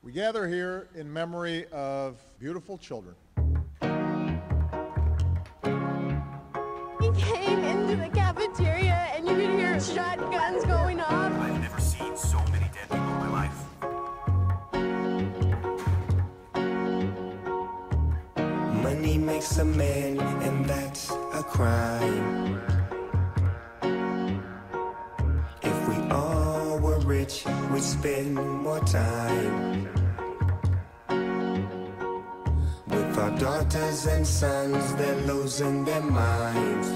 We gather here in memory of beautiful children. He came into the cafeteria and you could hear shotguns going off. I've never seen so many dead people in my life. Money makes a man, and that's a crime. If we all were rich, we'd spend more time with our daughters and sons. They're losing their minds.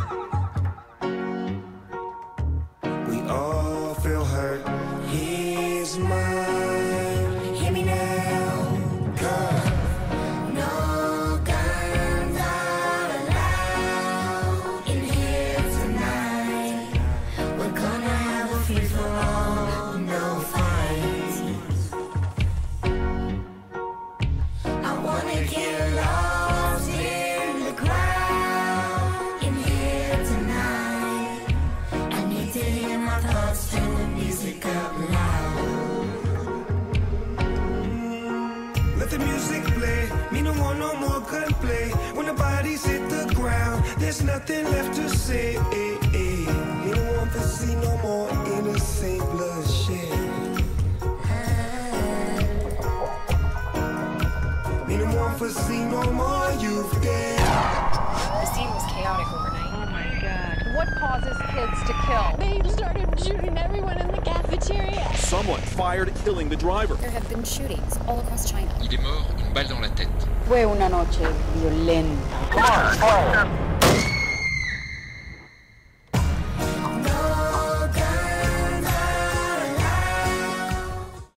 We all feel hurt. Here's mine. Hear me now, girl. No guns are allowed in here tonight. We're gonna have a free-for-all, no fights. I wanna get lost in the crowd in here tonight. I need to hear my thoughts, turn the music up loud. Let the music play, me no want no more gunplay. When the bodies hit the ground, there's nothing left to say. Me no want to see no more innocent bloodshed. Me no want to see no more youth dead. The scene was chaotic overnight. Oh my God. What causes kids to kill? They started shooting everyone in the cafeteria. Someone fired, killing the driver. There have been shootings all across China. Il est mort, une balle dans la tête. Fue una noche violenta. Come on,